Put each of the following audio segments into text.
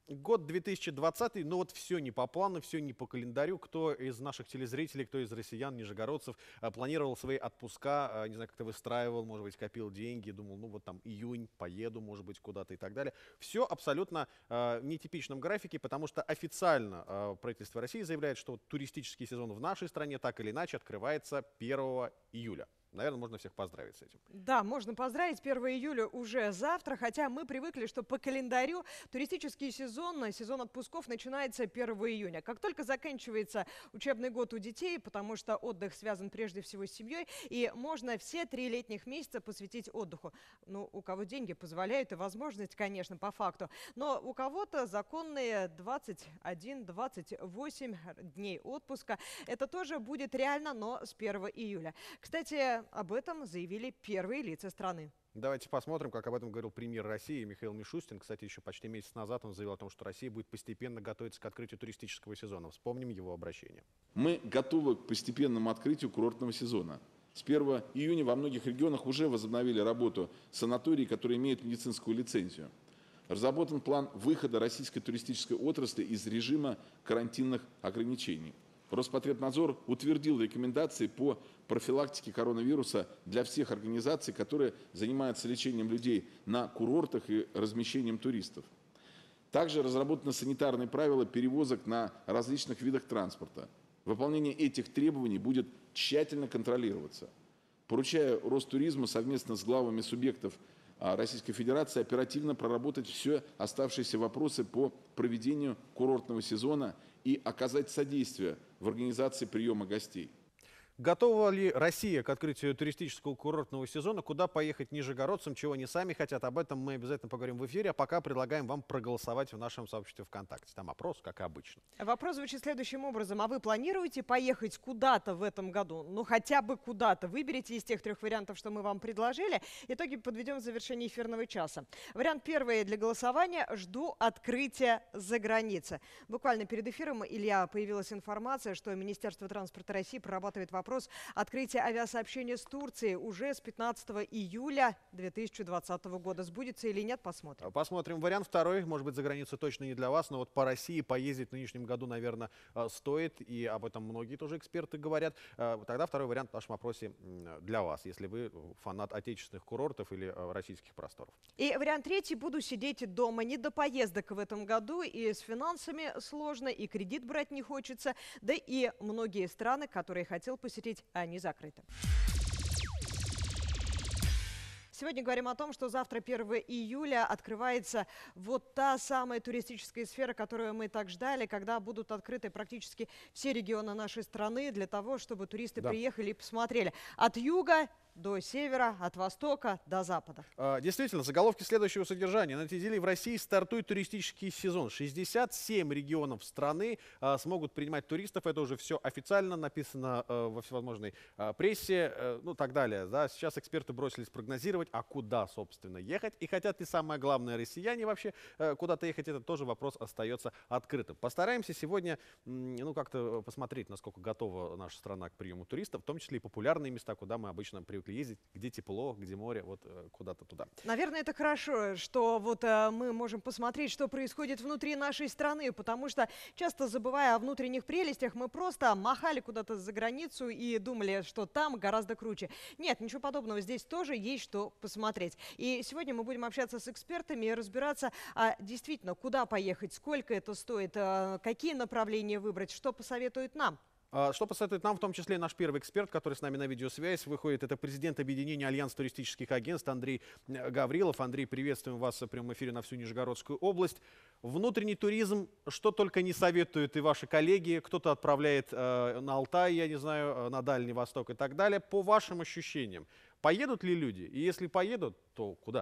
Год 2020, ну вот все не по плану, все не по календарю. Кто из наших телезрителей, кто из россиян, нижегородцев планировал свои отпуска, не знаю, как-то выстраивал, может быть, копил деньги, думал, ну вот там июнь, поеду, может быть, куда-то и так далее. Все абсолютно в нетипичном графике, потому что официально правительство России заявляет, что вот туристический сезон в нашей стране так или иначе открывается 1 июля. Наверное, можно всех поздравить с этим. Да, можно поздравить. 1 июля уже завтра, хотя мы привыкли, что по календарю туристический сезон, сезон отпусков начинается 1 июня. Как только заканчивается учебный год у детей, потому что отдых связан прежде всего с семьей, и можно все 3 летних месяца посвятить отдыху. Ну, у кого деньги позволяют и возможность, конечно, по факту. Но у кого-то законные 21-28 дней отпуска. Это тоже будет реально, но с 1 июля. Кстати, об этом заявили первые лица страны. Давайте посмотрим, как об этом говорил премьер России Михаил Мишустин. Кстати, еще почти месяц назад он заявил о том, что Россия будет постепенно готовиться к открытию туристического сезона. Вспомним его обращение. Мы готовы к постепенному открытию курортного сезона. С 1 июня во многих регионах уже возобновили работу санатории, которые имеют медицинскую лицензию. Разработан план выхода российской туристической отрасли из режима карантинных ограничений. Роспотребнадзор утвердил рекомендации по профилактике коронавируса для всех организаций, которые занимаются лечением людей на курортах и размещением туристов. Также разработаны санитарные правила перевозок на различных видах транспорта. Выполнение этих требований будет тщательно контролироваться. Поручаю Ростуризму совместно с главами субъектов Российской Федерации оперативно проработать все оставшиеся вопросы по проведению курортного сезона и оказать содействие в организации приема гостей. Готова ли Россия к открытию туристического курортного сезона? Куда поехать нижегородцам, чего они сами хотят? Об этом мы обязательно поговорим в эфире. А пока предлагаем вам проголосовать в нашем сообществе ВКонтакте. Там опрос, как и обычно. Вопрос звучит следующим образом. А вы планируете поехать куда-то в этом году? Ну, хотя бы куда-то. Выберите из тех 3 вариантов, что мы вам предложили. Итоги подведем в завершении эфирного часа. Вариант первый для голосования. Жду открытия за границей. Буквально перед эфиром, Илья, появилась информация, что Министерство транспорта России прорабатывает вопрос открытия авиасообщения с Турцией уже с 15 июля 2020 года. Сбудется или нет, посмотрим. Посмотрим. Вариант второй. Может быть, за границу точно не для вас, но вот по России поездить в нынешнем году, наверное, стоит. И об этом многие тоже эксперты говорят. Тогда второй вариант в нашем опросе для вас, если вы фанат отечественных курортов или российских просторов. И вариант третий. Буду сидеть дома. Не до поездок в этом году. И с финансами сложно, и кредит брать не хочется. Да и многие страны, которые хотел посетить, они закрыты. Сегодня говорим о том, что завтра, 1 июля, открывается вот та самая туристическая сфера, которую мы так ждали, когда будут открыты практически все регионы нашей страны для того, чтобы туристы приехали и посмотрели. От юга до севера, от востока до запада. Действительно, заголовки следующего содержания. На этой неделе в России стартует туристический сезон. 67 регионов страны смогут принимать туристов. Это уже все официально написано во всевозможной прессе, ну так далее. Да. Сейчас эксперты бросились прогнозировать, а куда, собственно, ехать. И хотят ли, самое главное, россияне вообще куда-то ехать, это тоже вопрос остается открытым. Постараемся сегодня ну, как-то посмотреть, насколько готова наша страна к приему туристов, в том числе и популярные места, куда мы обычно привыкли ездить, где тепло, где море, вот куда-то туда. Наверное, это хорошо, что вот мы можем посмотреть, что происходит внутри нашей страны, потому что, часто забывая о внутренних прелестях, мы просто махали куда-то за границу и думали, что там гораздо круче. Нет, ничего подобного, здесь тоже есть что посмотреть. И сегодня мы будем общаться с экспертами и разбираться, действительно, куда поехать, сколько это стоит, какие направления выбрать, что посоветуют нам. Что посоветует нам, в том числе наш первый эксперт, который с нами на видеосвязь выходит, это президент объединения Альянс туристических агентств Андрей Гаврилов. Андрей, приветствуем вас в прямом эфире на всю Нижегородскую область. Внутренний туризм, что только не советуют и ваши коллеги, кто-то отправляет на Алтай, я не знаю, на Дальний Восток и так далее. По вашим ощущениям, поедут ли люди? И если поедут, то куда?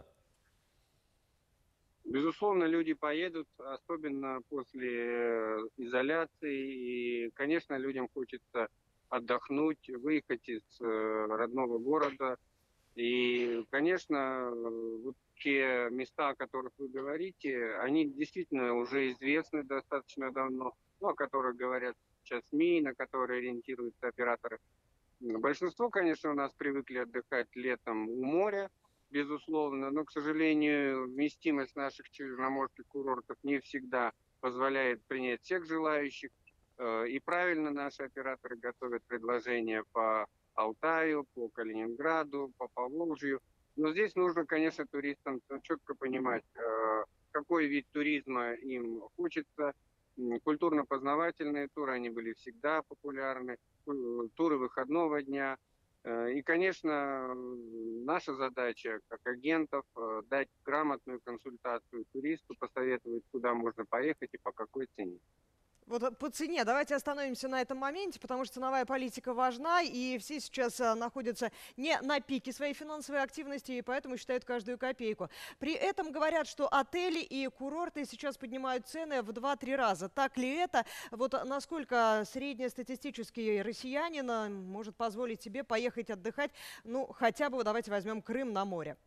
Безусловно, люди поедут, особенно после изоляции. И, конечно, людям хочется отдохнуть, выехать из родного города. И, конечно, вот те места, о которых вы говорите, они действительно уже известны достаточно давно, ну, о которых говорят сейчас СМИ, на которые ориентируются операторы. Большинство, конечно, у нас привыкли отдыхать летом у моря. безусловно, но, к сожалению, вместимость наших черноморских курортов не всегда позволяет принять всех желающих. И правильно наши операторы готовят предложения по Алтаю, по Калининграду, по Поволжью. Но здесь нужно, конечно, туристам четко понимать, какой вид туризма им хочется. Культурно-познавательные туры, они были всегда популярны, туры выходного дня. И, конечно, наша задача как агентов дать грамотную консультацию туристу, посоветовать, куда можно поехать и по какой цене. Вот по цене давайте остановимся на этом моменте, потому что ценовая политика важна, и все сейчас находятся не на пике своей финансовой активности, и поэтому считают каждую копейку. При этом говорят, что отели и курорты сейчас поднимают цены в 2-3 раза. Так ли это? Вот насколько среднестатистический россиянин может позволить себе поехать отдыхать, ну, хотя бы, давайте возьмем Крым на море?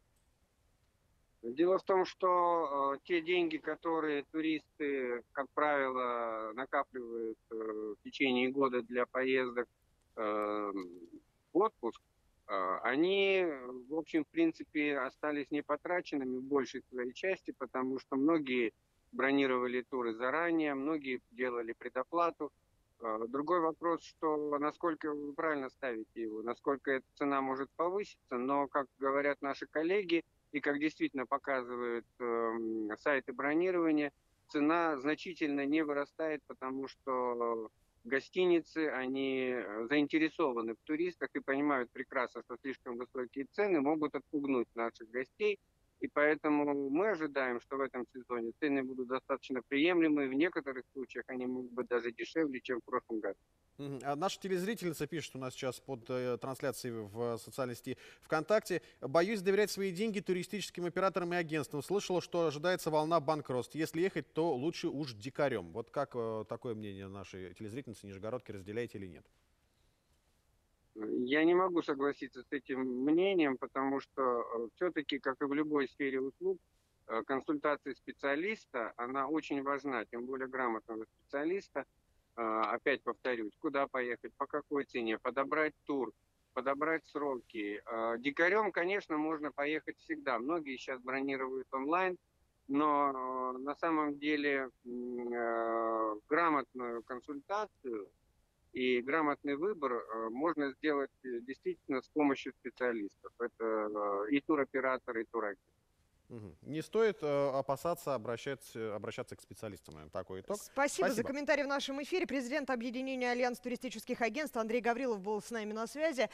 Дело в том, что те деньги, которые туристы, как правило, накапливают в течение года для поездок в отпуск, они, в общем, в принципе, остались непотраченными в большей своей части, потому что многие бронировали туры заранее, многие делали предоплату. Другой вопрос, что насколько вы правильно ставите его, насколько эта цена может повыситься, но, как говорят наши коллеги, и как действительно показывают сайты бронирования, цена значительно не вырастает, потому что гостиницы, они заинтересованы в туристах и понимают прекрасно, что слишком высокие цены могут отпугнуть наших гостей. И поэтому мы ожидаем, что в этом сезоне цены будут достаточно приемлемые. В некоторых случаях они могут быть даже дешевле, чем в прошлом году. А наша телезрительница пишет у нас сейчас под трансляцией в социальной сети ВКонтакте: боюсь доверять свои деньги туристическим операторам и агентствам. Слышала, что ожидается волна банкротств. Если ехать, то лучше уж дикарем. Вот как такое мнение нашей телезрительницы Нижегородки, разделяете или нет? Я не могу согласиться с этим мнением, потому что все-таки, как и в любой сфере услуг, консультация специалиста, она очень важна, тем более грамотного специалиста. Опять повторюсь, куда поехать, по какой цене, подобрать тур, подобрать сроки. Дикарем, конечно, можно поехать всегда. Многие сейчас бронируют онлайн, но на самом деле грамотную консультацию и грамотный выбор можно сделать действительно с помощью специалистов. Это и туроператоры, и турагенты. Не стоит опасаться обращаться к специалистам. Наверное, такой итог. Спасибо за комментарий в нашем эфире. Президент объединения Альянс туристических агентств Андрей Гаврилов был с нами на связи.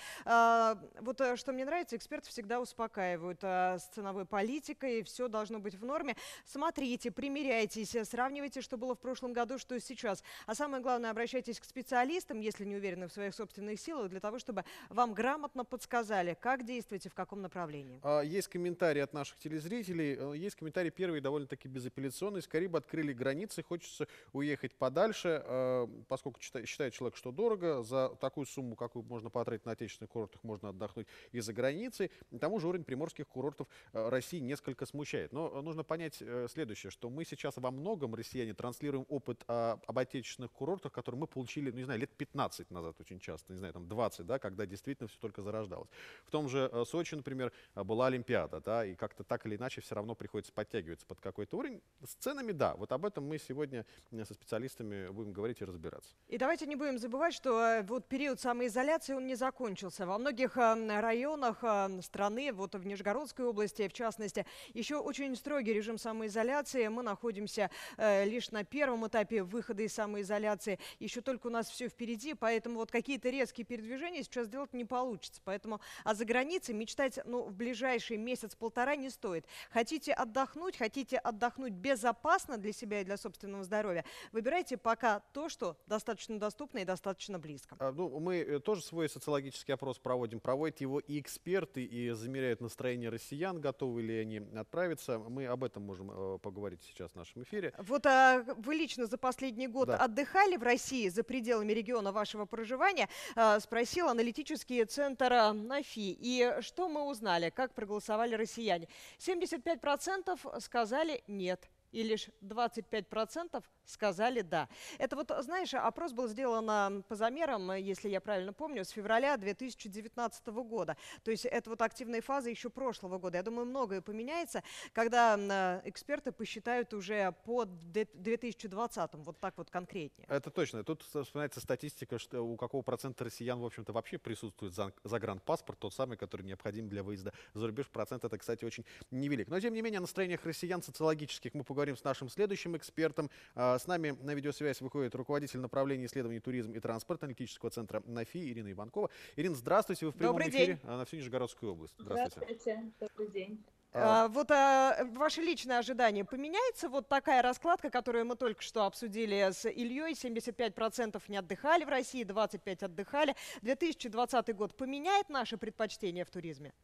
Вот что мне нравится, эксперты всегда успокаивают с ценовой политикой, все должно быть в норме. Смотрите, примеряйтесь, сравнивайте, что было в прошлом году, что сейчас. А самое главное, обращайтесь к специалистам, если не уверены в своих собственных силах, для того, чтобы вам грамотно подсказали, как действовать и в каком направлении. Есть комментарии от наших телезрителей. Есть комментарий первый, довольно-таки безапелляционный. Скорее бы открыли границы, хочется уехать подальше, поскольку считает человек, что дорого. За такую сумму, какую можно потратить на отечественных курортах, можно отдохнуть и за границей. К тому же уровень приморских курортов России несколько смущает. Но нужно понять следующее, что мы сейчас во многом, россияне, транслируем опыт об отечественных курортах, который мы получили, ну, не знаю, лет 15 назад очень часто, не знаю, там 20, да, когда действительно все только зарождалось. В том же Сочи, например, была Олимпиада, да, и как-то так или иначе все равно приходится подтягиваться под какой-то уровень. С ценами, да, вот об этом мы сегодня со специалистами будем говорить и разбираться. И давайте не будем забывать, что вот период самоизоляции, он не закончился. Во многих районах страны, вот в Нижегородской области, в частности, еще очень строгий режим самоизоляции. Мы находимся лишь на первом этапе выхода из самоизоляции. Еще только у нас все впереди, поэтому вот какие-то резкие передвижения сейчас сделать не получится. Поэтому за границей мечтать, ну, в ближайший месяц-полтора не стоит. Хотите отдохнуть безопасно для себя и для собственного здоровья, выбирайте пока то, что достаточно доступно и достаточно близко. Ну, мы тоже свой социологический опрос проводим. Проводят его и эксперты, и замеряют настроение россиян, готовы ли они отправиться. Мы об этом можем поговорить сейчас в нашем эфире. Вот вы лично за последний год отдыхали в России за пределами региона вашего проживания? Спросил аналитический центр НАФИ. И что мы узнали? Как проголосовали россияне? 75% сказали нет. и лишь 25% сказали «да». Это вот, знаешь, опрос был сделан по замерам, если я правильно помню, с февраля 2019 года. То есть это вот активная фаза еще прошлого года. Я думаю, многое поменяется, когда эксперты посчитают уже по 2020, вот так вот конкретнее. Это точно. Тут вспоминается статистика, что у какого процента россиян, в общем-то, вообще присутствует загранпаспорт, тот самый, который необходим для выезда за рубеж. Процент это, кстати, очень невелик. Но, тем не менее, о настроениях россиян социологических мы поговорим с нашим следующим экспертом. С нами на видеосвязь выходит руководитель направления исследований туризм и транспорт аналитического центра НАФИ Ирина Иванкова. Ирина, здравствуйте. Вы в прямом Добрый эфире день. на всю Нижегородскую область. Здравствуйте. Добрый день. Вот ваши личные ожидания, поменяется вот такая раскладка, которую мы только что обсудили с Ильей? 75% не отдыхали в России, 25% отдыхали. 2020 год поменяет наши предпочтения в туризме?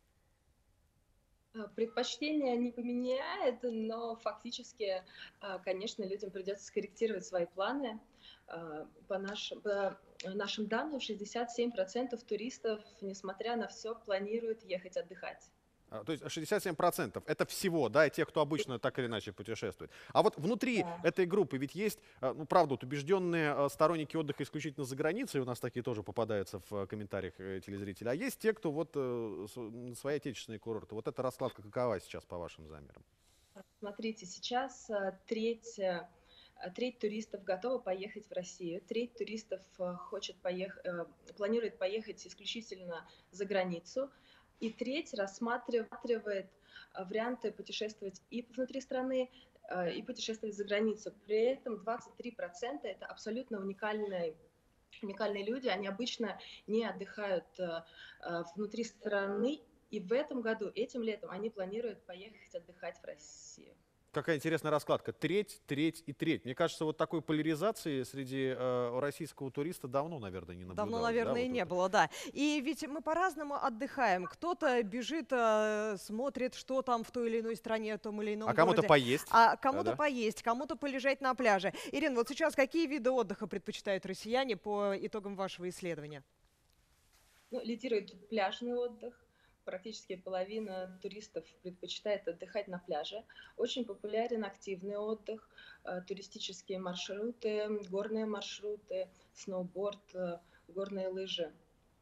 Предпочтения не поменяет, но фактически, конечно, людям придется скорректировать свои планы. По нашим данным, 67% туристов, несмотря на все, планируют ехать отдыхать. То есть 67% это всего, да, тех, кто обычно так или иначе путешествует. А вот внутри этой группы ведь есть, ну, правда, вот убежденные сторонники отдыха исключительно за границей, у нас такие тоже попадаются в комментариях телезрителей, а есть те, кто вот на свои отечественные курорты. Вот эта раскладка какова сейчас по вашим замерам? Смотрите, сейчас треть туристов готова поехать в Россию, треть туристов планирует поехать исключительно за границу, и треть рассматривает варианты путешествовать и внутри страны, и путешествовать за границу. При этом 23% это абсолютно уникальные люди, они обычно не отдыхают внутри страны, и в этом году, этим летом, они планируют поехать отдыхать в Россию. Какая интересная раскладка. Треть, треть и треть. Мне кажется, вот такой поляризации среди российского туриста давно, наверное, не наблюдалось. Давно, наверное, да, и не было, да. И ведь мы по-разному отдыхаем. Кто-то бежит, смотрит, что там в той или иной стране, в том или ином А кому-то городе. поесть. А кому-то Да-да. поесть, кому-то полежать на пляже. Ирина, вот сейчас какие виды отдыха предпочитают россияне по итогам вашего исследования? Ну, лидирует пляжный отдых. Практически половина туристов предпочитает отдыхать на пляже. Очень популярен активный отдых, туристические маршруты, горные маршруты, сноуборд, горные лыжи.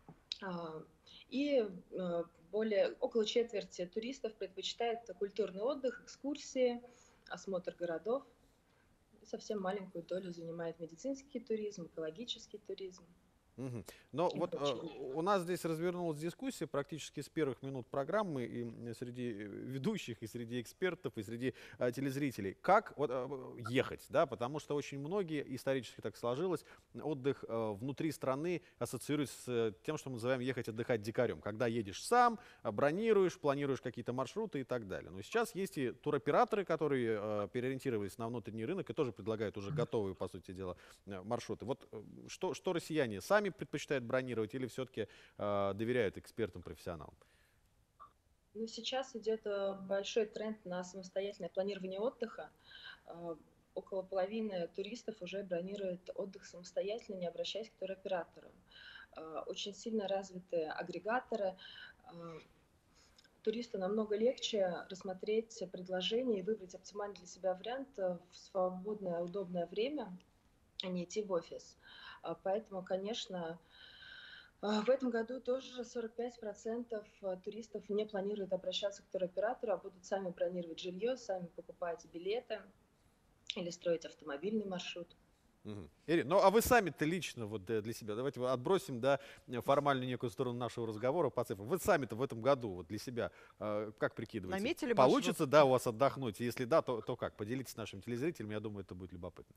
И около четверти туристов предпочитает культурный отдых, экскурсии, осмотр городов. Совсем маленькую долю занимает медицинский туризм, экологический туризм. Мгм. Но вот у нас здесь развернулась дискуссия практически с первых минут программы и среди ведущих, и среди экспертов, и среди телезрителей. Как вот, ехать, да, потому что очень многие, исторически так сложилось, отдых внутри страны ассоциируется с тем, что мы называем ехать отдыхать дикарем. Когда едешь сам, бронируешь, планируешь какие-то маршруты и так далее. Но сейчас есть и туроператоры, которые переориентировались на внутренний рынок и тоже предлагают уже готовые, по сути дела, маршруты. Вот что россияне сами предпочитают бронировать или все-таки доверяют экспертам, профессионалам? Ну, сейчас идет большой тренд на самостоятельное планирование отдыха. Около половины туристов уже бронируют отдых самостоятельно, не обращаясь к туроператору. Очень сильно развиты агрегаторы. Туристу намного легче рассмотреть предложение и выбрать оптимальный для себя вариант в свободное, удобное время, а не идти в офис. Поэтому, конечно, в этом году тоже 45% туристов не планируют обращаться к туроператору, а будут сами бронировать жилье, сами покупать билеты или строить автомобильный маршрут. Ирина, ну а вы сами-то лично вот для себя, давайте отбросим, да, формальную некую сторону нашего разговора по цифрам. Вы сами-то в этом году вот для себя как прикидываете? Наметили Получится, да, у вас отдохнуть? Если да, то как? Поделитесь с нашими телезрителями, я думаю, это будет любопытно.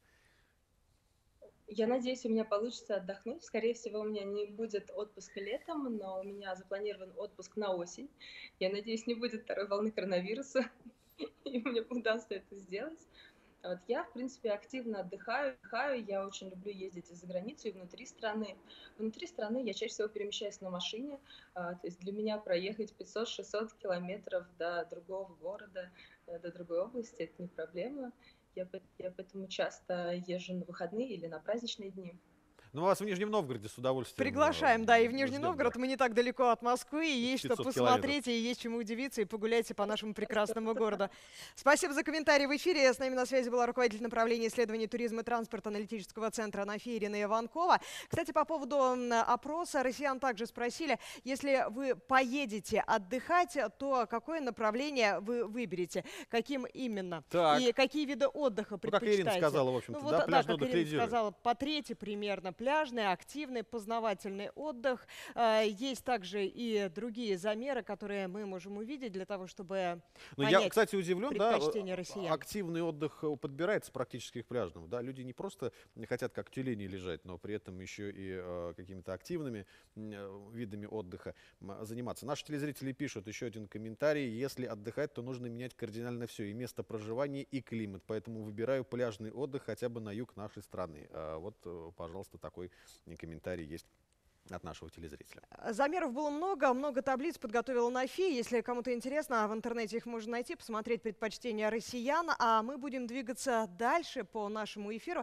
Я надеюсь, у меня получится отдохнуть. Скорее всего, у меня не будет отпуска летом, но у меня запланирован отпуск на осень. Я надеюсь, не будет второй волны коронавируса, и мне удастся это сделать. Вот я, в принципе, активно отдыхаю. Я очень люблю ездить за границу и внутри страны. Внутри страны я чаще всего перемещаюсь на машине. То есть для меня проехать 500-600 километров до другого города, до другой области — это не проблема. Я поэтому часто езжу на выходные или на праздничные дни. Ну, вас в Нижнем Новгороде с удовольствием Приглашаем, да, и в Нижний ждем, Новгород. да. Мы не так далеко от Москвы, и есть что 500 посмотреть, и есть чему удивиться, и погуляйте по нашему прекрасному городу. Спасибо за комментарий в эфире. С нами на связи была руководитель направления исследований туризма и транспорта аналитического центра «Анафи» Ирина Иванкова. Кстати, по поводу опроса россиян также спросили, если вы поедете отдыхать, то какое направление вы выберете? Каким именно? Так. И какие виды отдыха Ну, предпочитаете? как Ирина сказала, в общем-то, Ну, вот, да, да, пляжный как отдых Ирина лидирует. сказала, по трети примерно пляжный, активный, познавательный отдых. Есть также и другие замеры, которые мы можем увидеть для того, чтобы Ну, я, понять кстати, удивлен, да, предпочтения россиян. активный отдых подбирается практически к пляжному. Да, люди не просто хотят как тюлени лежать, но при этом еще и какими-то активными видами отдыха заниматься. Наши телезрители пишут еще один комментарий. Если отдыхать, то нужно менять кардинально все, и место проживания, и климат. Поэтому выбираю пляжный отдых хотя бы на юг нашей страны. Вот, пожалуйста, такой комментарий есть от нашего телезрителя. Замеров было много таблиц подготовила Анафи. Если кому-то интересно, в интернете их можно найти, посмотреть предпочтения россиян. А мы будем двигаться дальше по нашему эфиру.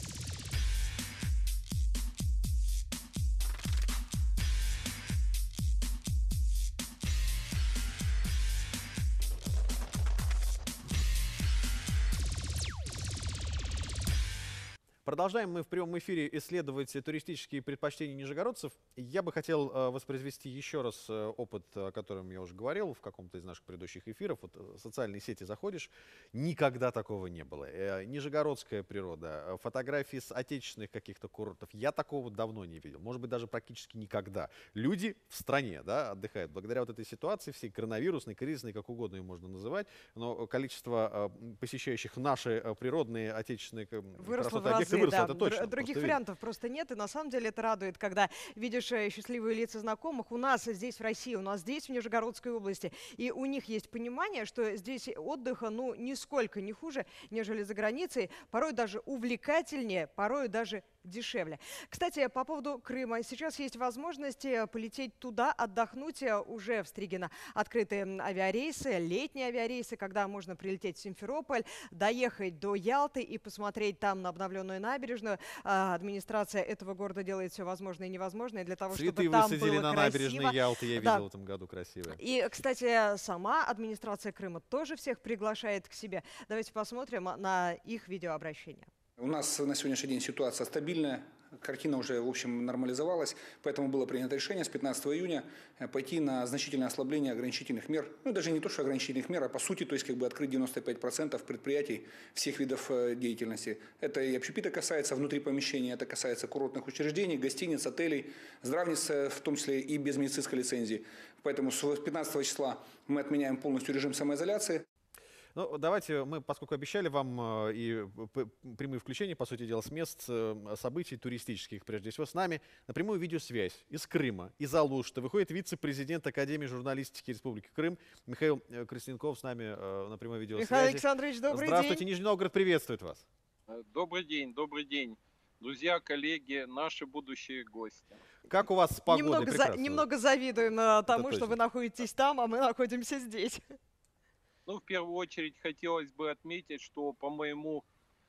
Продолжаем мы в прямом эфире исследовать туристические предпочтения нижегородцев. Я бы хотел воспроизвести еще раз опыт, о котором я уже говорил в каком-то из наших предыдущих эфиров. Вот в социальные сети заходишь, никогда такого не было. Нижегородская природа, фотографии с отечественных каких-то курортов. Я такого давно не видел, может быть, даже практически никогда. Люди в стране, да, отдыхают. Благодаря вот этой ситуации, всей коронавирусной, кризисной, как угодно ее можно называть, но количество посещающих наши природные отечественные Выросло в красоты разы, объекты выросло, да. это точно. Других просто вариантов просто нет. И на самом деле это радует, когда видишь счастливые лица знакомых. У нас здесь в России, у нас здесь в Нижегородской области. И у них есть понимание, что здесь отдыха, ну, нисколько не хуже, нежели за границей. Порой даже увлекательнее, порой даже дешевле. Кстати, по поводу Крыма. Сейчас есть возможность полететь туда, отдохнуть. Уже в Стригино открыты авиарейсы, летние авиарейсы, когда можно прилететь в Симферополь, доехать до Ялты и посмотреть там на обновленную набережную. Администрация этого города делает все возможное и невозможное для того, цветы чтобы там высадили было на красиво. набережной Ялты, я Да. видел в этом году красивые. И, кстати, сама администрация Крыма тоже всех приглашает к себе. Давайте посмотрим на их видеообращение. У нас на сегодняшний день ситуация стабильная, картина уже, в общем, нормализовалась, поэтому было принято решение с 15 июня пойти на значительное ослабление ограничительных мер. Ну, даже не то, что ограничительных мер, а по сути, то есть как бы открыть 95% предприятий всех видов деятельности. Это и общепита касается, внутри помещения, это касается курортных учреждений, гостиниц, отелей, здравниц, в том числе и без медицинской лицензии. Поэтому с 15 числа мы отменяем полностью режим самоизоляции. Ну, давайте мы, поскольку обещали вам и прямые включения, по сути дела, с мест событий туристических, прежде всего, с нами на прямую видеосвязь из Крыма, из Алушты, выходит вице-президент Академии журналистики Республики Крым Михаил Крестенков с нами на прямой видеосвязи. Михаил Александрович, добрый Здравствуйте, день. Нижний Новгород приветствует вас. Добрый день, добрый день. Друзья, коллеги, наши будущие гости. Как у вас с погодой? Немного завидуем тому, что точно. вы находитесь там, а мы находимся здесь. Ну, в первую очередь, хотелось бы отметить, что по моему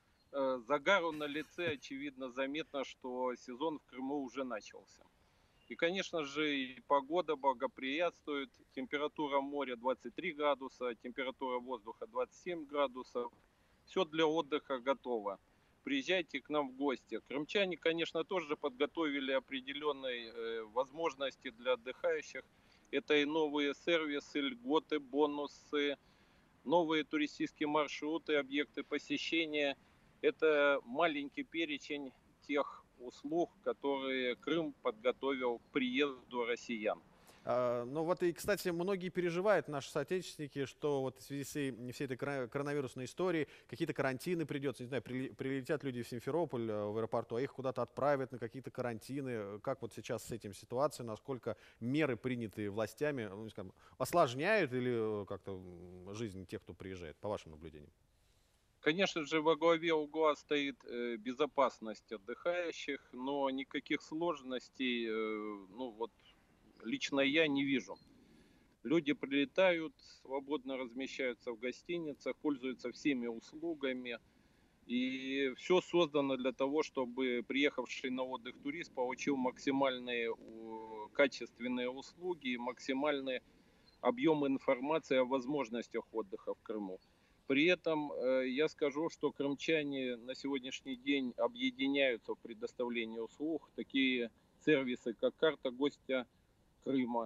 загару на лице, очевидно, заметно, что сезон в Крыму уже начался. И, конечно же, и погода благоприятствует. Температура моря 23 градуса, температура воздуха 27 градусов. Все для отдыха готово. Приезжайте к нам в гости. Крымчане, конечно, тоже подготовили определенные возможности для отдыхающих. Это и новые сервисы, льготы, бонусы, новые туристические маршруты, объекты посещения. Это маленький перечень тех услуг, которые Крым подготовил к приезду россиян. Ну вот и, кстати, многие переживают, наши соотечественники, что вот в связи с всей этой коронавирусной историей какие-то карантины придется, не знаю, прилетят люди в Симферополь в аэропорту, а их куда-то отправят на какие-то карантины. Как вот сейчас с этим ситуация, насколько меры, принятые властями, ну, скажем, осложняют или как-то жизнь тех, кто приезжает, по вашим наблюдениям? Конечно же, во главе угла стоит безопасность отдыхающих, но никаких сложностей, ну вот, лично я не вижу. Люди прилетают, свободно размещаются в гостиницах, пользуются всеми услугами. И все создано для того, чтобы приехавший на отдых турист получил максимальные качественные услуги и максимальный объем информации о возможностях отдыха в Крыму. При этом я скажу, что крымчане на сегодняшний день объединяются в предоставлении услуг. Такие сервисы, как карта гостя Крыма,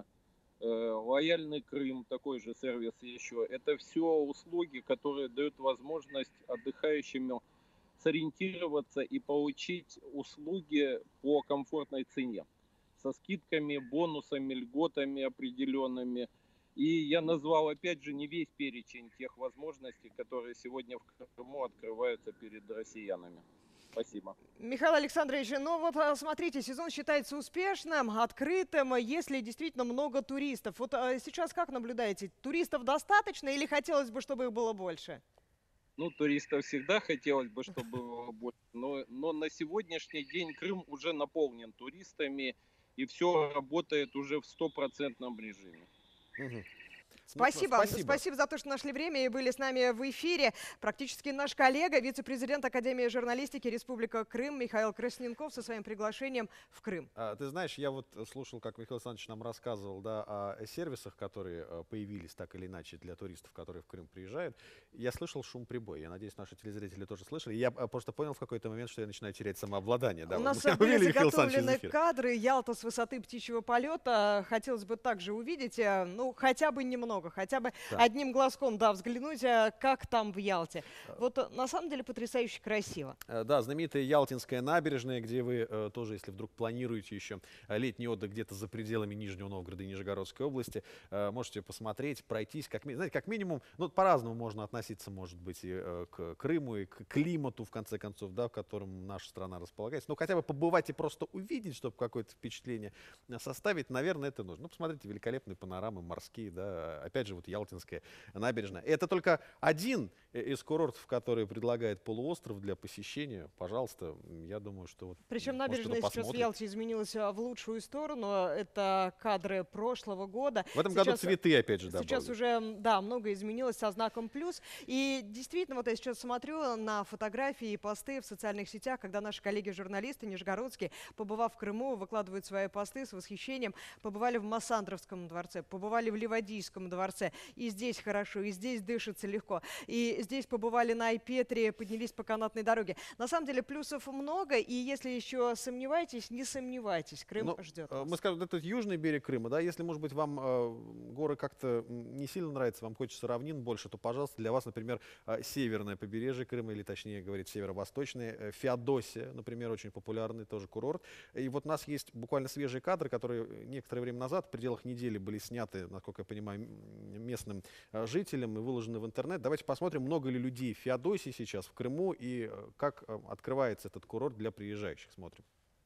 лояльный Крым, такой же сервис еще. Это все услуги, которые дают возможность отдыхающим сориентироваться и получить услуги по комфортной цене. Со скидками, бонусами, льготами определенными. И я назвал, опять же, не весь перечень тех возможностей, которые сегодня в Крыму открываются перед россиянами. Спасибо. Михаил Александрович, ну вот смотрите, сезон считается успешным, открытым, если действительно много туристов. Вот сейчас как наблюдаете? Туристов достаточно или хотелось бы, чтобы их было больше? Ну, туристов всегда хотелось бы, чтобы было больше, но на сегодняшний день Крым уже наполнен туристами, и все работает уже в 100% режиме. Мгм. Спасибо. Спасибо за то, что нашли время и были с нами в эфире. Практически наш коллега, вице-президент Академии журналистики Республика Крым Михаил Красненков со своим приглашением в Крым. Ты знаешь, я вот слушал, как Михаил Александрович нам рассказывал, да, о сервисах, которые появились так или иначе для туристов, которые в Крым приезжают. Я слышал шум прибоя. Я надеюсь, наши телезрители тоже слышали. Я просто понял в какой-то момент, что я начинаю терять самообладание. Да, У нас вы были увидели, Михаил Александрович, из заготовлены эфира? кадры Ялта с высоты птичьего полета. Хотелось бы также увидеть, ну, хотя бы немного, хотя бы Да. одним глазком, да, взглянуть, как там в Ялте. Вот на самом деле потрясающе красиво. Да, знаменитая Ялтинская набережная, где вы тоже, если вдруг планируете еще летний отдых где-то за пределами Нижнего Новгорода и Нижегородской области, можете посмотреть, пройтись. Знаете, как минимум, ну, по-разному можно относиться, может быть, и к Крыму, и к климату, в конце концов, да, в котором наша страна располагается. Но хотя бы побывать и просто увидеть, чтобы какое-то впечатление составить, наверное, это нужно. Ну, посмотрите, великолепные панорамы морские, да, опять же, вот Ялтинская набережная. Это только один из курортов, который предлагает полуостров для посещения. Пожалуйста, я думаю, что вот. Причем может, набережная кто-то сейчас в посмотрит. Ялте изменилась в лучшую сторону. Это кадры прошлого года. В этом году Сейчас- цветы, опять же, Сейчас добавили. уже, да, многое изменилось со знаком плюс. И действительно, вот я сейчас смотрю на фотографии и посты в социальных сетях, когда наши коллеги-журналисты нижегородские, побывав в Крыму, выкладывают свои посты с восхищением. Побывали в Массандровском дворце, побывали в Ливадийском дворце. И здесь хорошо, и здесь дышится легко. И здесь побывали на Айпетре, поднялись по канатной дороге. На самом деле плюсов много, и если еще сомневаетесь, не сомневайтесь, Крым Ну, ждет Мы вас. скажем, это южный берег Крыма, да, если, может быть, вам горы как-то не сильно нравятся, вам хочется равнин больше, то, пожалуйста, для вас, например, северное побережье Крыма, или точнее говорить, северо-восточное, Феодосия, например, очень популярный тоже курорт. И вот у нас есть буквально свежие кадры, которые некоторое время назад, в пределах недели, были сняты, насколько я понимаю, местным жителям и выложены в интернет. Давайте посмотрим, много ли людей в Феодосии сейчас, в Крыму, и как открывается этот курорт для приезжающих. Смотрим.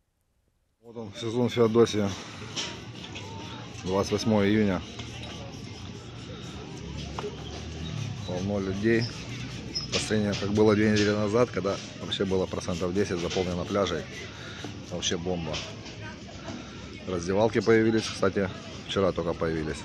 Вот он, сезон Феодосия, 28 июня, полно людей. Последнее, как было 2 недели назад, когда вообще было процентов 10 заполнено пляжей, вообще бомба. Раздевалки появились, кстати, вчера только появились.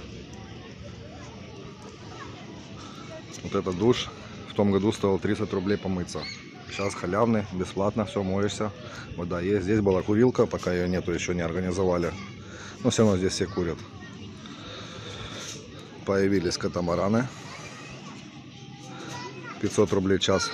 Вот этот душ в том году стоил 30 рублей помыться. Сейчас халявный, бесплатно, все, моешься. Вода есть. Здесь была курилка, пока ее нету, еще не организовали. Но все равно здесь все курят. Появились катамараны. 500 рублей в час.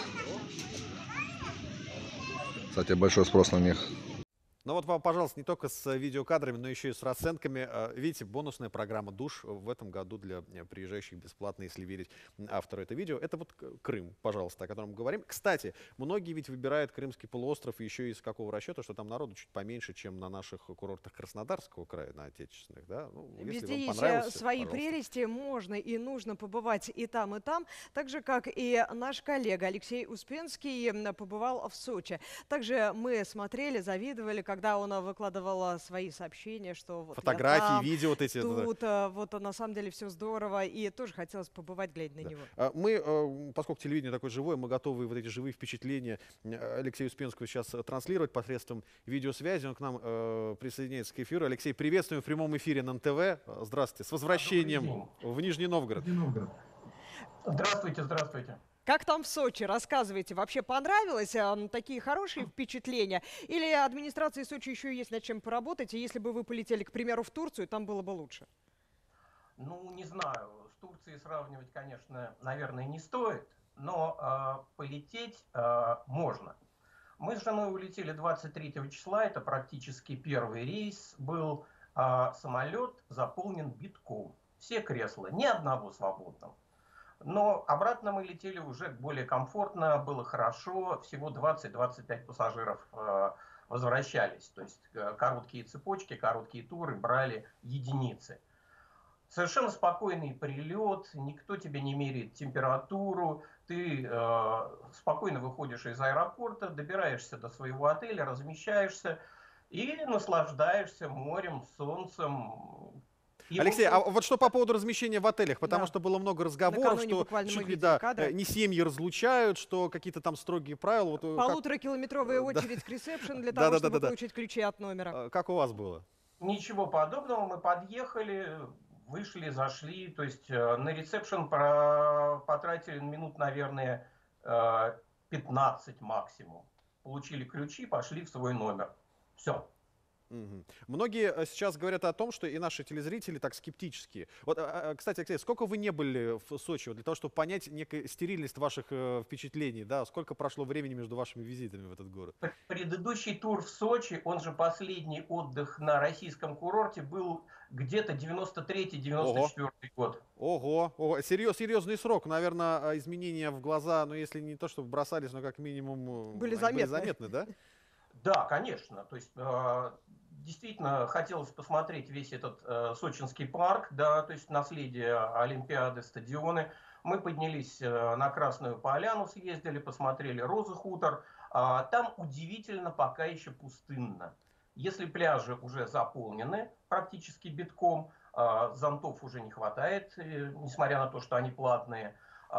Кстати, большой спрос на них. Ну вот вам, пожалуйста, не только с видеокадрами, но еще и с расценками. Видите, бонусная программа «Душ» в этом году для приезжающих бесплатно, если верить автору этого видео. Это вот Крым, пожалуйста, о котором мы говорим. Кстати, многие ведь выбирают Крымский полуостров еще из какого расчета, что там народу чуть поменьше, чем на наших курортах Краснодарского края, на отечественных. Да? Ну, если Везде вам есть понравилось, свои пожалуйста. прелести, можно и нужно побывать и там, так же, как и наш коллега Алексей Успенский побывал в Сочи. Также мы смотрели, завидовали, когда он выкладывал свои сообщения, что вот Фотографии, я там, видео вот эти. тут, вот на самом деле все здорово, и тоже хотелось побывать, глядя на Да. него. Мы, поскольку телевидение такое живое, мы готовы вот эти живые впечатления Алексея Успенского сейчас транслировать посредством видеосвязи. Он к нам присоединяется к эфиру. Алексей, приветствуем в прямом эфире на НТВ. Здравствуйте. С возвращением в Нижний Новгород. Здравствуйте, здравствуйте. Как там в Сочи? Рассказывайте. Вообще понравилось? Такие хорошие впечатления? Или администрации Сочи еще есть над чем поработать? И если бы вы полетели, к примеру, в Турцию, там было бы лучше? Ну, не знаю. С Турцией сравнивать, конечно, наверное, не стоит. Но полететь можно. Мы с женой улетели 23 числа. Это практически первый рейс был. Самолет заполнен битком. Все кресла, ни одного свободного. Но обратно мы летели уже более комфортно, было хорошо, всего 20-25 пассажиров возвращались. То есть короткие цепочки, короткие туры брали единицы. Совершенно спокойный прилет, никто тебе не меряет температуру, ты спокойно выходишь из аэропорта, добираешься до своего отеля, размещаешься и наслаждаешься морем, солнцем. И Алексей, а вот что по поводу размещения в отелях? Потому что было много разговоров, Накануне что буквально мы чуть ли видели кадры. не семьи разлучают, что какие-то там строгие правила. Вот, Полуторакилометровая очередь к ресепшн для того, чтобы получить ключи от номера. Как у вас было? Ничего подобного, мы подъехали, вышли, зашли, то есть на ресепшн потратили минут, наверное, 15 максимум. Получили ключи, пошли в свой номер. Все. Многие сейчас говорят о том, что и наши телезрители так скептические. Вот, кстати, Алексей, сколько вы не были в Сочи, для того, чтобы понять некую стерильность ваших впечатлений, да? Сколько прошло времени между вашими визитами в этот город? Предыдущий тур в Сочи, он же последний отдых на российском курорте, был где-то 93-94 год. Ого, серьезный срок. Наверное, изменения в глаза, ну если не то, чтобы бросались, но как минимум были заметны, да? Да, конечно. То есть действительно хотелось посмотреть весь этот сочинский парк, да, то есть наследие Олимпиады, стадионы. Мы поднялись на Красную Поляну, съездили, посмотрели Розы хутор. Там удивительно пока еще пустынно. Если пляжи уже заполнены практически битком, зонтов уже не хватает, несмотря на то, что они платные.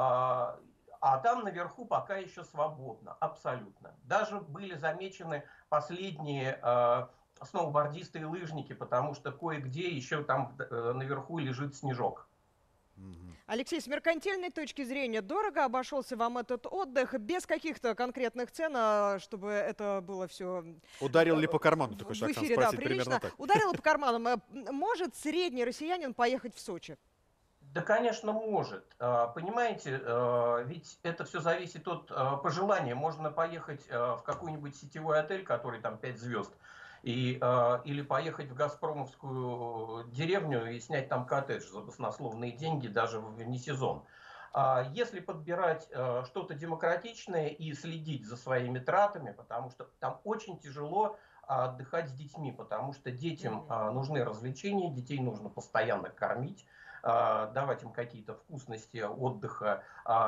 А там наверху пока еще свободно, абсолютно. Даже были замечены последние сноубордисты и лыжники, потому что кое-где еще там наверху лежит снежок. Алексей, с меркантильной точки зрения, дорого обошелся вам этот отдых, без каких-то конкретных цен, чтобы это было все... Ударил ли по карману? В эфире, да, прилично. Ударило по карману. Может средний россиянин поехать в Сочи? Да, конечно, может. Понимаете, ведь это все зависит от пожелания. Можно поехать в какой-нибудь сетевой отель, который там 5 звезд, или поехать в газпромовскую деревню и снять там коттедж за баснословные деньги даже в не сезон. Если подбирать что-то демократичное и следить за своими тратами, потому что там очень тяжело отдыхать с детьми, потому что детям нужны развлечения, детей нужно постоянно кормить, давать им какие-то вкусности отдыха.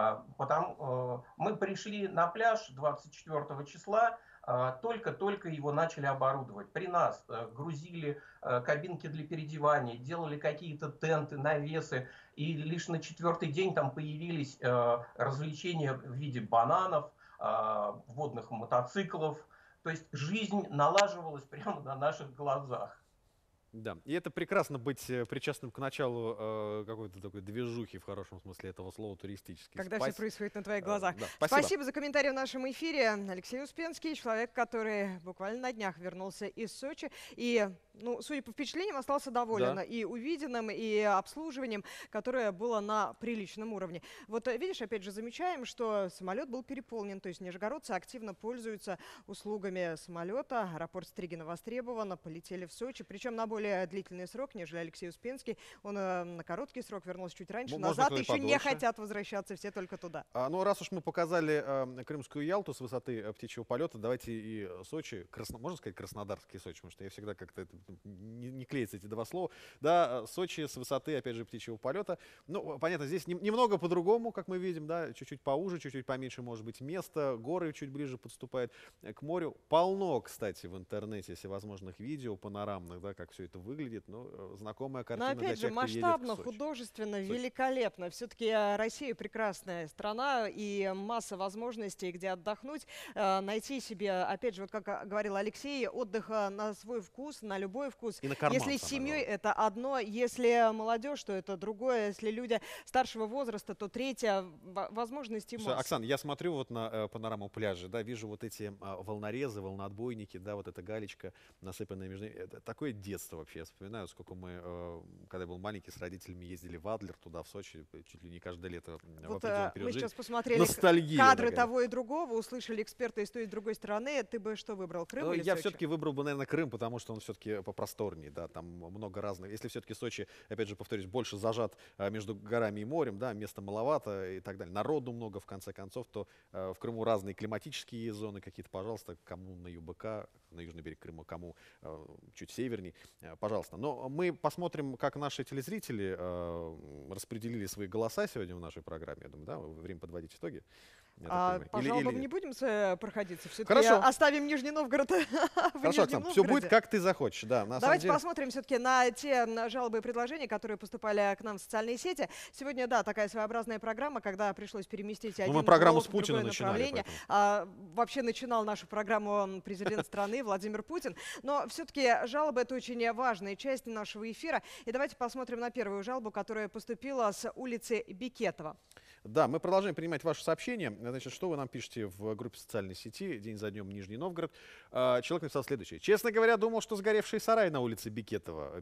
Мы пришли на пляж 24 числа, только-только его начали оборудовать. При нас грузили кабинки для переодевания, делали какие-то тенты, навесы. И лишь на 4-й день там появились развлечения в виде бананов, водных мотоциклов. То есть жизнь налаживалась прямо на наших глазах. Да, и это прекрасно быть причастным к началу какой-то такой движухи, в хорошем смысле этого слова, туристической. Когда все происходит на твоих глазах. Да, спасибо за комментарий в нашем эфире. Алексей Успенский, человек, который буквально на днях вернулся из Сочи. И, судя по впечатлениям, остался доволен и увиденным, и обслуживанием, которое было на приличном уровне. Вот видишь, опять же, замечаем, что самолет был переполнен. То есть нижегородцы активно пользуются услугами самолета. Аэропорт Стригино востребован, полетели в Сочи. Причем на более длительный срок, нежели Алексей Успенский. Он на короткий срок вернулся чуть раньше. Назад еще не хотят возвращаться, все только туда. Раз уж мы показали Крымскую Ялту с высоты птичьего полета, давайте и Сочи, можно сказать Краснодарский Сочи, потому что я всегда как-то не клеятся эти два слова. Да, Сочи с высоты, опять же, птичьего полета. Понятно, здесь немного по-другому, как мы видим, да, чуть-чуть поуже, чуть-чуть поменьше, может быть, места, горы чуть ближе подступают к морю. Полно, кстати, в интернете всевозможных видео панорамных, да, как все это выглядит, знакомая картина. Но опять же, масштабно, художественно, великолепно. Все-таки Россия прекрасная страна и масса возможностей, где отдохнуть, найти себе, опять же, вот как говорил Алексей, отдых на свой вкус, на любой любой вкус. И на карман, Если с самое семьей главное. это одно, если молодежь, то это другое, если люди старшего возраста, то третье. Возможностей Слушай, масса. Оксан, я смотрю вот на панораму пляжа, да, вижу вот эти волнорезы, волноотбойники, да, вот эта галечка, насыпанная между ними. Это такое детство вообще. Я вспоминаю, сколько мы, когда я был маленький, с родителями ездили в Адлер, туда, в Сочи, чуть ли не каждое лето в Вот определенный мы период жизни. сейчас посмотрели Ностальгия кадры такая. того и другого, услышали эксперта и с той, и с другой стороны. Ты бы что выбрал, Крым или Я Сочи? все-таки выбрал бы, наверное, Крым, потому что он все-таки попросторнее, да, там много разных. Если все-таки Сочи, опять же, повторюсь, больше зажат между горами и морем, да, места маловато и так далее, народу много, в конце концов, то в Крыму разные климатические зоны какие-то, пожалуйста, кому на ЮБК, на южный берег Крыма, кому чуть северней, пожалуйста. Но мы посмотрим, как наши телезрители распределили свои голоса сегодня в нашей программе. Я думаю, да, время подводить итоги. Я так понимаю. По жалобам не будем проходиться? Все-таки Хорошо. оставим Нижний Новгород в Хорошо, Нижнем Оксан, все Новгороде. будет, как ты захочешь. Да, на самом Давайте деле... посмотрим все-таки на те жалобы и предложения, которые поступали к нам в социальные сети. Сегодня, да, такая своеобразная программа, когда пришлось переместить один мы программу блок с в Путина другое начинали, направление. Вообще начинал нашу программу президент страны Владимир Путин. Но все-таки жалобы — это очень важная часть нашего эфира. И давайте посмотрим на первую жалобу, которая поступила с улицы Бикетова. Да, мы продолжаем принимать ваши сообщения. Значит, что вы нам пишете в группе социальной сети «День за днем Нижний Новгород». Человек написал следующее. Честно говоря, думал, что сгоревший сарай на улице Бикетова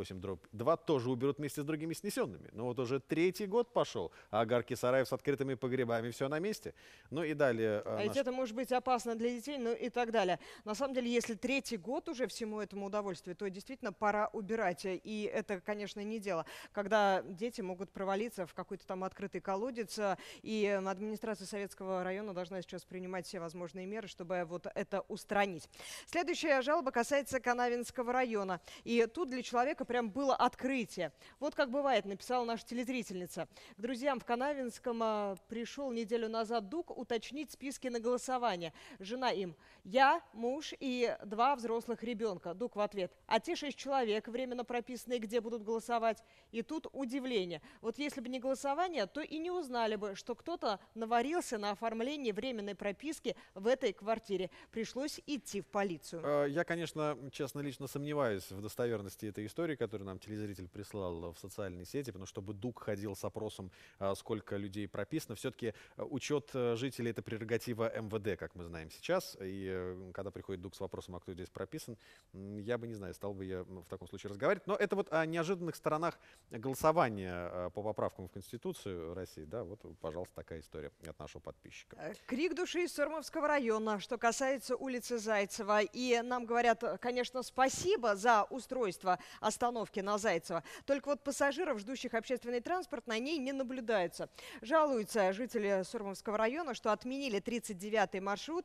58/2 тоже уберут вместе с другими снесенными. Но вот уже 3-й год пошел, а огарки сараев с открытыми погребами все на месте. Ну и далее... А ведь это может быть опасно для детей, ну и так далее. На самом деле, если 3-й год уже всему этому удовольствию, то действительно пора убирать. И это, конечно, не дело, когда дети могут провалиться в какой-то там открытый колодец, и администрация Советского района должна сейчас принимать все возможные меры, чтобы вот это устранить. Следующая жалоба касается Канавинского района. И тут для человека прям было открытие. Вот как бывает, написала наша телезрительница. К друзьям в Канавинском пришел неделю назад ДУК уточнить списки на голосование. Жена им: я, муж и 2 взрослых ребенка. ДУК в ответ: а те 6 человек, временно прописанные, где будут голосовать? И тут удивление. Вот если бы не голосование, то и не узнали бы, что кто-то наварился на оформлении временной прописки в этой квартире. Пришлось идти в полицию. Я, конечно, честно, лично сомневаюсь в достоверности этой истории, которую нам телезритель прислал в социальные сети, потому что чтобы ДУК ходил с опросом, сколько людей прописано. Все-таки учет жителей — это прерогатива МВД, как мы знаем сейчас. И когда приходит ДУК с вопросом, а кто здесь прописан, я бы, не знаю, стал бы я в таком случае разговаривать. Но это вот о неожиданных сторонах голосования по поправкам в Конституцию России. Да, вот, пожалуйста, такая история от нашего подписчика. Крик души из Сормовского района, что касается улицы Зайцева. И нам говорят, конечно, спасибо за устройство остановки на Зайцева. Только вот пассажиров, ждущих общественный транспорт, на ней не наблюдается. Жалуются жители Сормовского района, что отменили 39-й маршрут,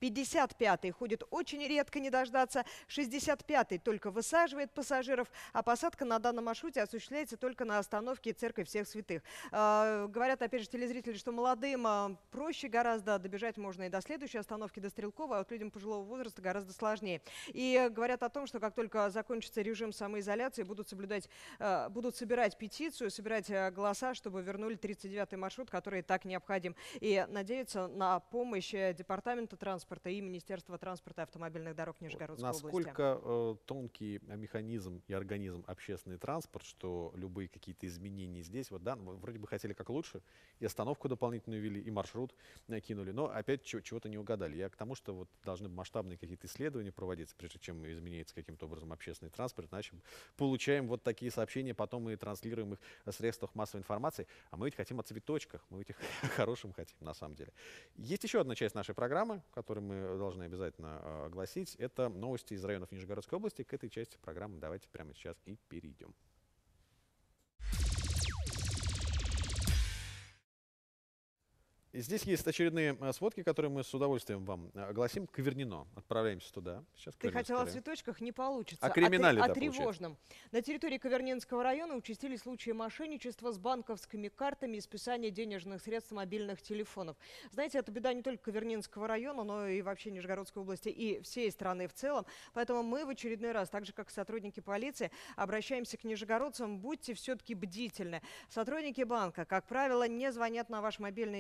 55-й ходит очень редко, не дождаться, 65-й только высаживает пассажиров, а посадка на данном маршруте осуществляется только на остановке Церковь Всех Святых. Говорят, опять же, телезрители, что молодым проще гораздо, добежать можно и до следующей остановки, до Стрелкова, а вот людям пожилого возраста гораздо сложнее. И говорят о том, что как только закончится режим самоизоляции, будут собирать петицию, собирать голоса, чтобы вернули 39-й маршрут, который так необходим. И надеются на помощь Департамента транспорта и Министерства транспорта и автомобильных дорог Нижегородской области. Насколько тонкий механизм и организм общественный транспорт, что любые какие-то изменения здесь, вот да, вроде бы хотели как лучше, и остановку дополнительную ввели, и маршрут кинули, но опять чего-то не угадали. Я к тому, что вот должны масштабные какие-то исследования проводиться, прежде чем изменяется каким-то образом общественный транспорт, иначе получаем вот такие сообщения, потом мы транслируем их в средствах массовой информации, а мы ведь хотим о цветочках, мы ведь их хорошим хотим на самом деле. Есть еще одна часть нашей программы, которую мы должны обязательно огласить, это новости из районов Нижегородской области. К этой части программы давайте прямо сейчас и перейдем. Здесь есть очередные сводки, которые мы с удовольствием вам огласим. Квернино. Отправляемся туда. Сейчас Ты хотела о цветочках, не получится. О криминале, о да, тревожном. На территории Квернинского района участились случаи мошенничества с банковскими картами и списания денежных средств мобильных телефонов. Знаете, это беда не только Квернинского района, но и вообще Нижегородской области и всей страны в целом. Поэтому мы в очередной раз, так же как сотрудники полиции, обращаемся к нижегородцам. Будьте все-таки бдительны. Сотрудники банка, как правило, не звонят на ваш мобильный телефон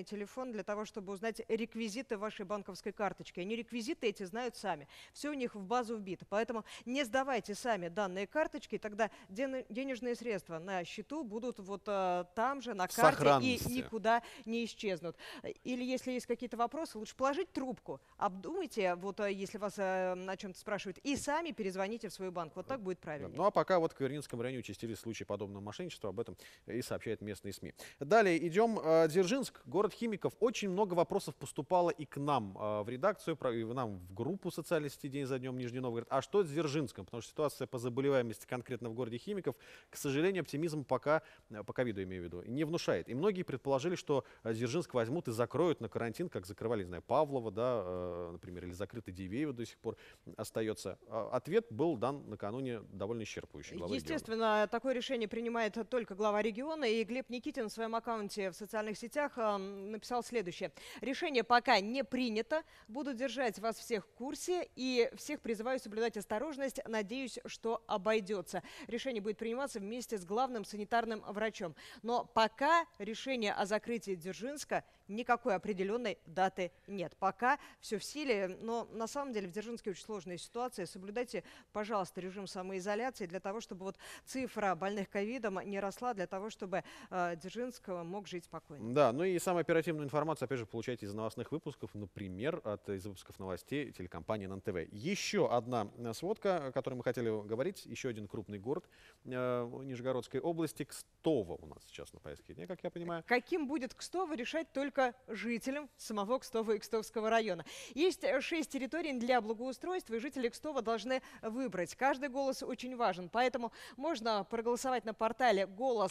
телефон для того, чтобы узнать реквизиты вашей банковской карточки. Они реквизиты эти знают сами. Все у них в базу вбито. Поэтому не сдавайте сами данные карточки, тогда денежные средства на счету будут вот там же, на карте, и никуда не исчезнут. Или если есть какие-то вопросы, лучше положить трубку, обдумайте, вот если вас о чем-то спрашивают, и сами перезвоните в свой банк. Вот так будет правильно. Ну а пока вот в Кавернинском районе участились случаи подобного мошенничества, об этом и сообщают местные СМИ. Далее идем. Дзержинск, город химиков. Очень много вопросов поступало и к нам в редакцию, и нам в группу социальной сети «День за днем» Нижний Новгород. А что с Дзержинском? Потому что ситуация по заболеваемости конкретно в городе химиков, к сожалению, оптимизм пока, по ковиду имею в виду, не внушает. И многие предположили, что Дзержинск возьмут и закроют на карантин, как закрывали, не знаю, Павлова, да, например, или закрыты Дивеево до сих пор остается. Ответ был дан накануне довольно исчерпывающий. Естественно, такое решение принимает только глава региона, и Глеб Никитин в своем аккаунте в социальных сетях написал следующее. Решение пока не принято, буду держать вас всех в курсе и всех призываю соблюдать осторожность, надеюсь, что обойдется. Решение будет приниматься вместе с главным санитарным врачом. Но пока решение о закрытии Дзержинска никакой определенной даты нет. Пока все в силе, но на самом деле в Дзержинске очень сложная ситуация. Соблюдайте, пожалуйста, режим самоизоляции для того, чтобы вот цифра больных ковидом не росла, для того, чтобы Дзержинск мог жить спокойно. Да, ну и самую оперативную информацию, опять же, получайте из новостных выпусков, например, из выпусков новостей телекомпании НТВ. Еще одна сводка, о которой мы хотели говорить, еще один крупный город Нижегородской области, Кстово у нас сейчас на повестке дня, как я понимаю. Каким будет Кстово, решать только жителям самого Кстова и Кстовского района. Есть 6 территорий для благоустройства, и жители Кстова должны выбрать. Каждый голос очень важен, поэтому можно проголосовать на портале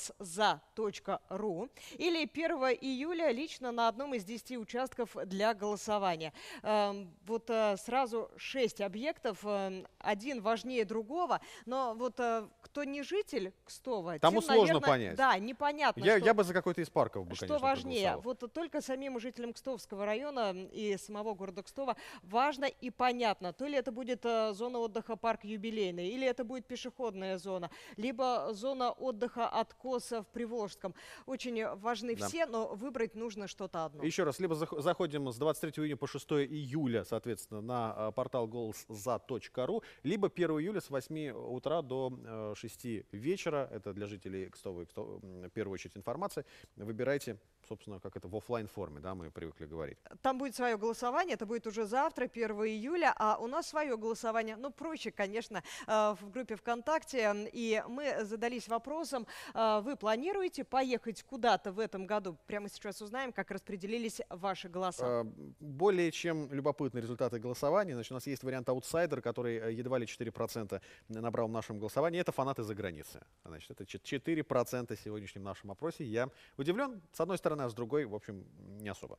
голосза.ру или 1 июля лично на одном из 10 участков для голосования. Вот сразу 6 объектов, один важнее другого, но вот кто не житель Кстова, тому тем, сложно наверное, понять. Да, непонятно. Я бы за какой-то из парков бы, что конечно, важнее, вот только самим жителям Кстовского района и самого города Кстова важно и понятно, то ли это будет зона отдыха парк Юбилейный, или это будет пешеходная зона, либо зона отдыха откоса в Приволжском. Очень важны все, но выбрать нужно что-то одно. Еще раз, либо заходим с 23 июня по 6 июля, соответственно, на портал голосза.ру, либо 1 июля с 8 утра до 6 вечера, это для жителей Кстова и Кстова, в первую очередь информация, выбирайте, собственно, как это в офлайн форме, да, мы привыкли говорить. Там будет свое голосование, это будет уже завтра, 1 июля, а у нас свое голосование, ну, проще, конечно, в группе ВКонтакте, и мы задались вопросом, вы планируете поехать куда-то в этом году? Прямо сейчас узнаем, как распределились ваши голоса. Более чем любопытные результаты голосования. Значит, у нас есть вариант аутсайдер, который едва ли 4% набрал в нашем голосовании. Это фанаты за границей. Значит, это 4% в сегодняшнем нашем опросе. Я удивлен, с одной стороны, а с другой, в общем, не особо.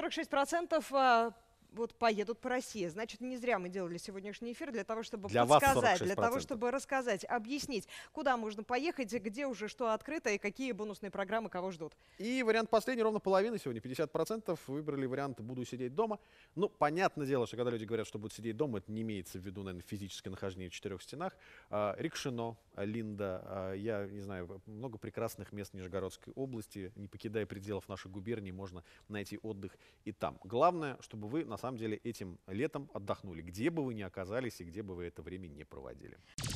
46% вот поедут по России. Значит, не зря мы делали сегодняшний эфир для того, чтобы подсказать, для того, чтобы рассказать, объяснить, куда можно поехать, где уже что открыто и какие бонусные программы кого ждут. И вариант последний, ровно половина сегодня, 50% выбрали вариант «буду сидеть дома». Ну, понятное дело, что когда люди говорят, что будут сидеть дома, это не имеется в виду, наверное, физическое нахождение в 4 стенах. Рикшино, Линда, я не знаю, много прекрасных мест в Нижегородской области. Не покидая пределов нашей губернии, можно найти отдых и там. Главное, чтобы вы на самом деле этим летом отдохнули, где бы вы ни оказались и где бы вы это время не проводили.